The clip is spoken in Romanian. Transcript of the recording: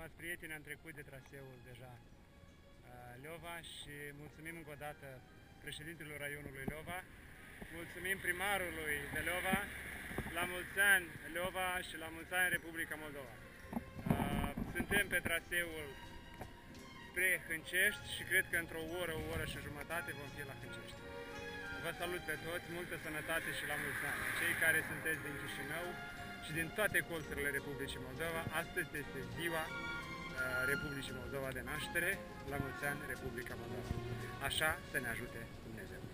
Stimați prieteni, am trecut de traseul deja Leova și mulțumim încă o dată președintelui raionului Leova, mulțumim primarului de Leova, la mulți ani Leova și la mulți ani Republica Moldova. Suntem pe traseul spre Hâncești și cred că într-o oră, o oră și jumătate vom fi la Hâncești. Vă salut pe toți, multă sănătate și la mulți ani. Cei care sunteți din Chișinău și din toate colțurile Republicii Moldova, astăzi este ziua Republicii Moldova de naștere. La mulți ani, Republica Moldova. Așa să ne ajute Dumnezeu.